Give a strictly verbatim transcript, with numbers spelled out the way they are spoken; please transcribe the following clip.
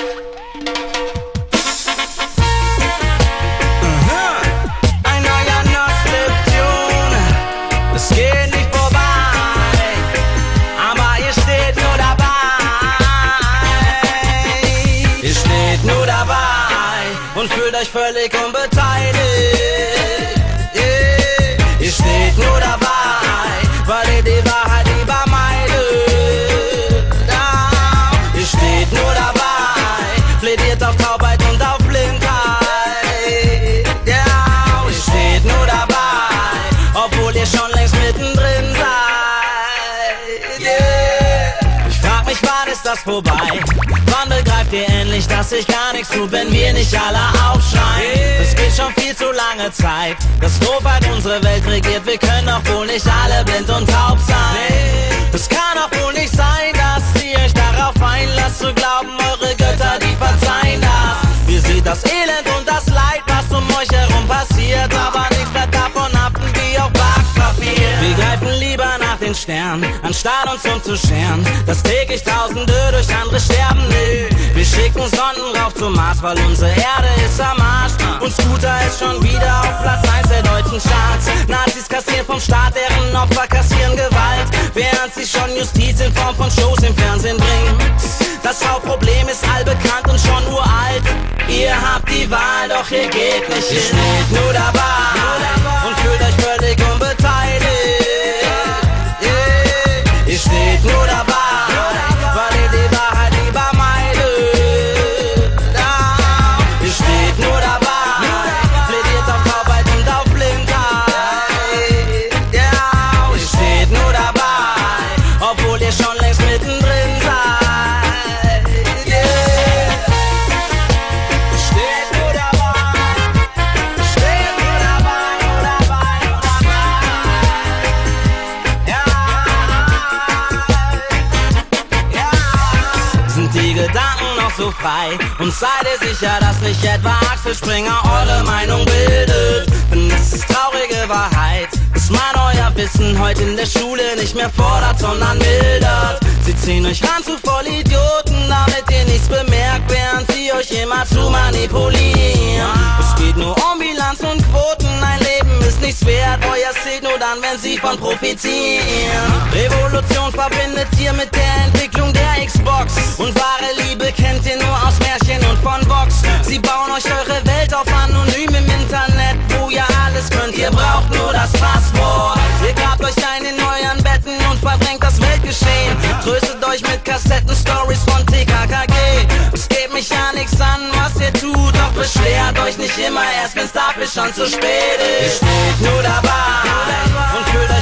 Und fühlt euch völlig unbeteiligt. Yeah. Ihr steht nur dabei, weil ihr die Wahrheit lieber meidet. Oh. Ihr steht nur dabei, plädiert auf Taubheit und auf Blindheit. Yeah. Ihr steht nur dabei, obwohl ihr schon längst mittendrin seid. Yeah. Ich frag mich, wann ist das vorbei? Wann begreift ihr endlich, dass sich gar nichts tut, wenn wir nicht alle aufschreien? Es geht schon viel zu lange Zeit, dass Doofheit unsere Welt regiert. Wir können doch wohl nicht alle blind und taub sein. Es kann doch wohl nicht sein, dass ihr euch darauf einlasst zu glauben, eure Götter, die verzeihen das. Ihr seht das Elend und das Leid, was um euch herum passiert, aber nichts bleibt davon haften wie auf Backpapier. Wir greifen lieber nach den Sternen, anstatt uns umzuscheren, dass täglich Tausende durch andere sterben. Nö, wir schicken Sonden rauf zum Mars, weil unsere Erde ist am Arsch. Und Scooter ist schon wieder auf Platz eins der deutschen Charts. Nazis kassieren vom Staat, deren Opfer kassieren Gewalt, während sie schon Justiz in Form von Shows im Fernsehen bringen. Das Hauptproblem ist allbekannt und schon uralt. Ihr habt die Wahl, doch ihr geht nicht hin. Ihr steht nur dabei und fühlt euch völlig unbeteiligt. Yeah. Ihr steht nur dabei, weil ihr die Wahrheit lieber meidet. Oh. Ihr steht nur dabei, plädiert auf Taubheit und auf Blindheit. Yeah. Ihr steht nur dabei, obwohl ihr schon längst mittendrin seid. Yeah. Ihr steht nur dabei, ihr steht nur dabei, nur dabei, nur dabei. Ja, ja. Sind die Gedanken noch so frei? Und seid ihr sicher, dass nicht etwa Axel Springer eure Meinung bildet? Denn es ist traurige Wahrheit, dass man euer Wissen heute in der Schule nicht mehr fordert, sondern mildert. Sie ziehen euch ran zu Vollidioten, damit ihr nichts bemerkt, während sie euch immer zu manipulieren. Es geht nur um Bilanz und Quoten, ein Leben ist nichts wert, euer zählt nur dann, wenn sie von profitieren. Revolution verbindet ihr mit der Entwicklung der Xbox, und wahre Liebe kennt ihr nur aus Märchen und von Vox. Sie bauen euch eure Welt auf anonym im Internet, wo ihr alles könnt, ihr braucht nur das Passwort. Ihr grabt euch ein in euren Betten und verdrängt das Weltgeschehen. Tröstet euch mit Kassetten-Stories von T K K G. Es geht mich ja nichts an, was ihr tut, doch beschwert euch nicht immer erst, wenn's dafür schon zu spät ist. Ihr steht nur dabei und fühlt euch